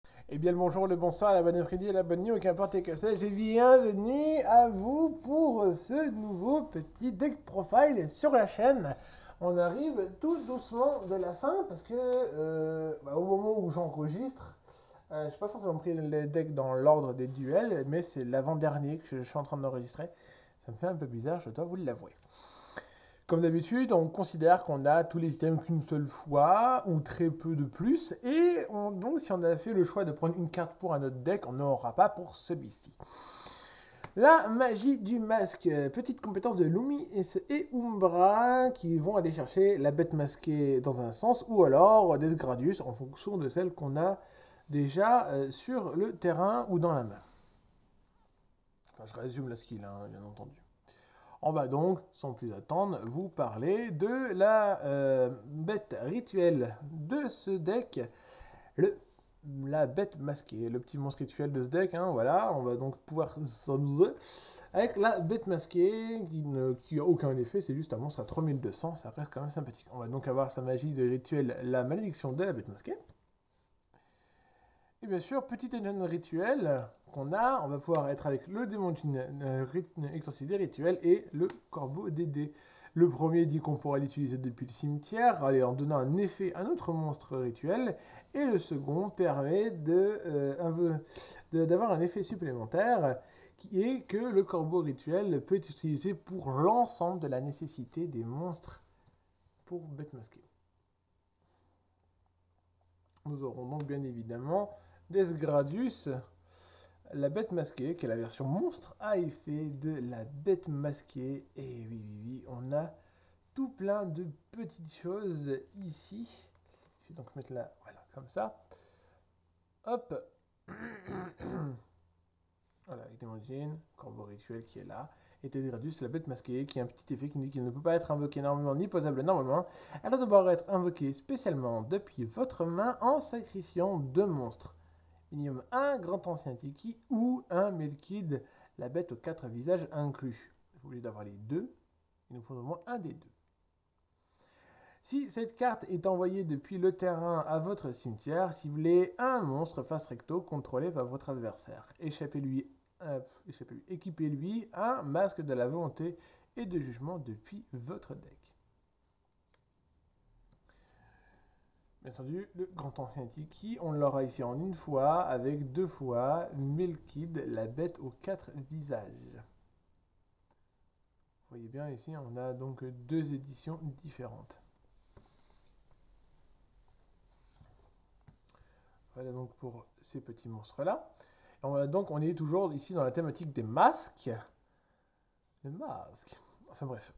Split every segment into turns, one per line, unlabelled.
Eh bien le bonjour, le bonsoir, la bonne après-midi et la bonne nuit, qu'importe que c'est, et bienvenue à vous pour ce nouveau petit deck profile sur la chaîne. On arrive tout doucement de la fin parce que au moment où j'enregistre, je n'ai pas forcément pris le deck dans l'ordre des duels, mais c'est l'avant-dernier que je suis en train d'enregistrer. Ça me fait un peu bizarre, je dois vous l'avouer. Comme d'habitude, on considère qu'on a tous les items qu'une seule fois, ou très peu de plus, et donc si on a fait le choix de prendre une carte pour un autre deck, on n'aura pas pour celui-ci. La magie du masque, petite compétence de Lumi et Umbra qui vont aller chercher la bête masquée dans un sens, ou alors des Gradius en fonction de celle qu'on a déjà sur le terrain ou dans la main. Enfin, je résume la skill, hein, bien entendu. On va donc, sans plus attendre, vous parler de la bête rituelle de ce deck, le, la bête masquée, le petit monstre rituel de ce deck. Hein, voilà, on va donc pouvoir s'amuser avec la bête masquée qui a aucun effet, c'est juste un monstre à 3200, ça reste quand même sympathique. On va donc avoir sa magie de rituel, la malédiction de la bête masquée. Et bien sûr, petit engine rituel qu'on a, on va pouvoir être avec le démon exorcisé rituel et le corbeau dédé. Le premier dit qu'on pourra l'utiliser depuis le cimetière en donnant un effet à un autre monstre rituel. Et le second permet d'avoir un effet supplémentaire qui est que le corbeau rituel peut être utilisé pour l'ensemble de la nécessité des monstres pour bête masquée. Nous aurons donc bien évidemment Desgradius, la bête masquée, qui est la version monstre à effet de la bête masquée. Et oui, on a tout plein de petites choses ici. Je vais donc mettre là, voilà, comme ça. Hop. Voilà, avec des corbeau rituel qui est là. Et Desgradius, la bête masquée, qui a un petit effet qui dit qu'il ne peut pas être invoqué normalement ni posable normalement. Elle doit devoir être invoquée spécialement depuis votre main en sacrifiant deux monstres. Minimum un grand ancien Tiki ou un Melkid, la bête aux quatre visages inclus. Vous êtes obligé d'avoir les deux. Il nous faut au moins un des deux. Si cette carte est envoyée depuis le terrain à votre cimetière, ciblez un monstre face recto contrôlé par votre adversaire. Équipez-lui un masque de la volonté et de jugement depuis votre deck. Bien entendu, le grand ancien Tiki, on l'aura ici en une fois, avec deux fois Melkid, la bête aux quatre visages. Vous voyez bien ici, on a donc deux éditions différentes. Voilà donc pour ces petits monstres-là. Donc on est toujours ici dans la thématique des masques. Le masque. Enfin bref.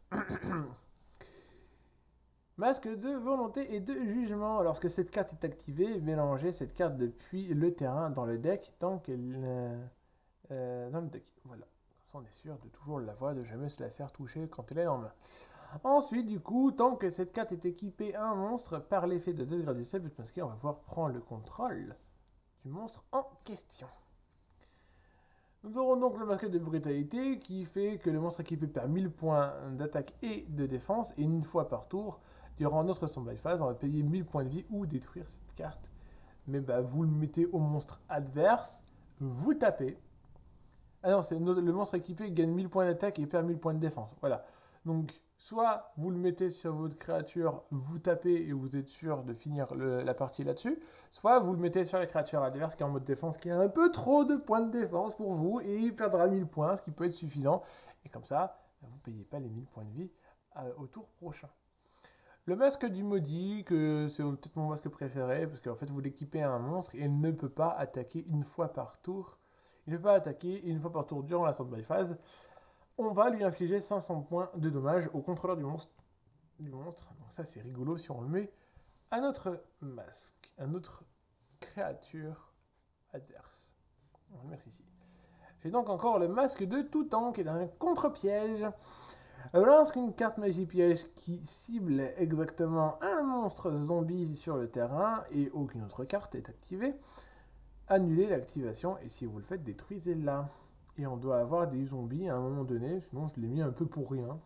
Masque de volonté et de jugement. Lorsque cette carte est activée, mélangez cette carte depuis le terrain dans le deck tant qu'elle dans le deck. Voilà. On est sûr de toujours l'avoir, de jamais se la faire toucher quand elle est en main. Ensuite, du coup, tant que cette carte est équipée à un monstre, par l'effet de 2 grades du sel, on va pouvoir prendre le contrôle du monstre en question. Nous aurons donc le masque de brutalité qui fait que le monstre équipé perd 1000 points d'attaque et de défense, et une fois par tour, durant notre standby phase, on va payer 1000 points de vie ou détruire cette carte. Mais vous le mettez au monstre adverse, vous tapez. Ah non, le monstre équipé gagne 1000 points d'attaque et perd 1000 points de défense. Voilà. Donc, soit vous le mettez sur votre créature, vous tapez et vous êtes sûr de finir la partie là-dessus, soit vous le mettez sur la créature adverse qui est en mode défense, qui a un peu trop de points de défense pour vous, et il perdra 1000 points, ce qui peut être suffisant. Et comme ça, vous ne payez pas les 1000 points de vie au tour prochain. Le masque du maudit, que c'est peut-être mon masque préféré, parce qu'en fait vous l'équipez à un monstre et il ne peut pas attaquer une fois par tour. Il ne peut pas attaquer une fois par tour durant la standby phase. On va lui infliger 500 points de dommages au contrôleur du monstre. Donc ça c'est rigolo si on le met à notre masque, à notre créature adverse. On va le mettre ici. J'ai donc encore le masque de Toutan qui est un contre-piège. Lorsqu'une carte magie piège qui cible exactement un monstre zombie sur le terrain et aucune autre carte est activée, annulez l'activation et si vous le faites, détruisez-la. Et on doit avoir des zombies à un moment donné, sinon je l'ai mis un peu pour rien.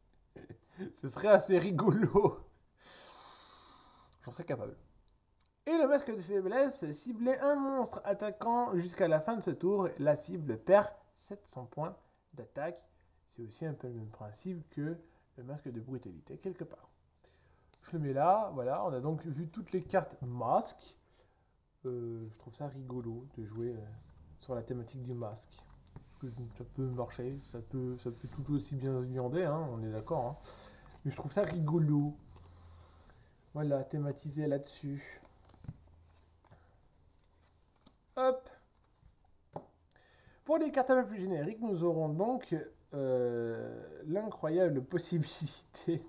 Ce serait assez rigolo. J'en serais capable. Et le masque de faiblesse, cibler un monstre attaquant jusqu'à la fin de ce tour, la cible perd 700 points d'attaque. C'est aussi un peu le même principe que le masque de brutalité quelque part. Je le mets là, voilà, on a donc vu toutes les cartes masques. Je trouve ça rigolo de jouer sur la thématique du masque. Ça peut marcher, ça peut tout aussi bien se viander, hein, on est d'accord. Hein. Mais je trouve ça rigolo. Voilà, thématisé là-dessus. Hop. Pour les cartes un peu plus génériques, nous aurons donc l'incroyable possibilité.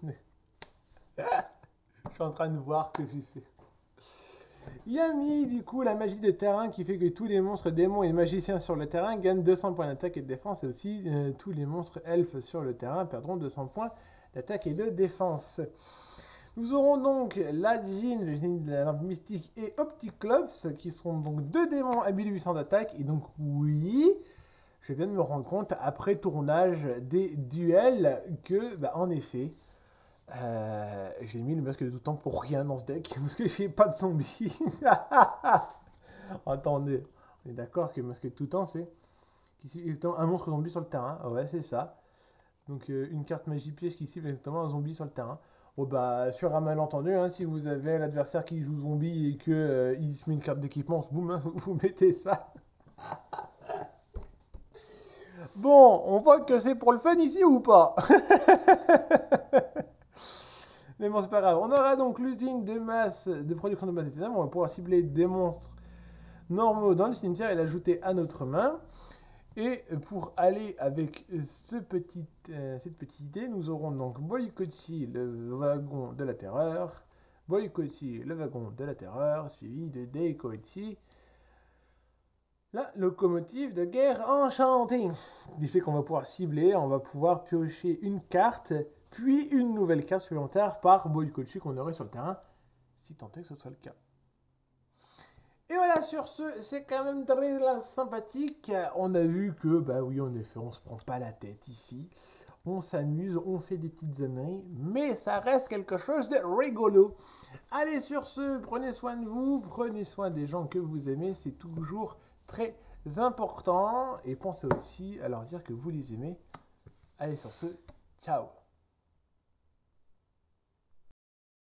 Je suis en train de voir que j'ai fait. Yami, du coup, la magie de terrain qui fait que tous les monstres démons et magiciens sur le terrain gagnent 200 points d'attaque et de défense. Et aussi, tous les monstres elfes sur le terrain perdront 200 points d'attaque et de défense. Nous aurons donc la Djinn, le génie de la lampe mystique, et Opticlops, qui seront donc deux démons à 1800 d'attaque. Et donc, oui, je viens de me rendre compte, après tournage des duels, que, bah, en effet, j'ai mis le masque de tout temps pour rien dans ce deck, parce que j'ai pas de zombies. Attendez, on est d'accord que le masque de tout temps, c'est un monstre zombie sur le terrain. Ouais, c'est ça. Donc, une carte magie piège qui cible exactement un zombie sur le terrain. Bon bah sur un malentendu, hein, si vous avez l'adversaire qui joue zombie et que il se met une carte d'équipement, boum, hein, vous mettez ça. Bon, on voit que c'est pour le fun ici ou pas? Mais bon, c'est pas grave. On aura donc l'usine de masse, de production de masse éternelle. On va pouvoir cibler des monstres normaux dans le cimetière et l'ajouter à notre main. Et pour aller avec cette petite idée, nous aurons donc Boykochi, le wagon de la terreur, Boykochi, le wagon de la terreur, suivi de Deikochi, la locomotive de guerre enchantée. Ce qui fait qu'on va pouvoir cibler, on va pouvoir piocher une carte, puis une nouvelle carte supplémentaire par Boykochi qu'on aurait sur le terrain, si tant est que ce soit le cas. Et voilà, sur ce, c'est quand même très sympathique. On a vu que, bah oui, en effet, on se prend pas la tête ici. On s'amuse, on fait des petites âneries, mais ça reste quelque chose de rigolo. Allez, sur ce, prenez soin de vous, prenez soin des gens que vous aimez, c'est toujours très important. Et pensez aussi à leur dire que vous les aimez. Allez, sur ce, ciao!